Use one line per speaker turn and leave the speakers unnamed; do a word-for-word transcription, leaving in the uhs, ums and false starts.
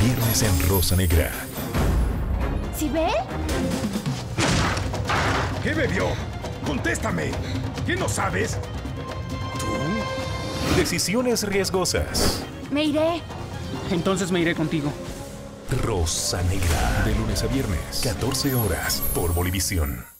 Viernes en Rosa Negra.
¿Sibel?
¿Qué bebió? ¡Contéstame! ¿Qué no sabes?
¿Tú? Decisiones riesgosas.
Me iré.
Entonces me iré contigo.
Rosa Negra. De lunes a viernes, catorce horas, por Bolivisión.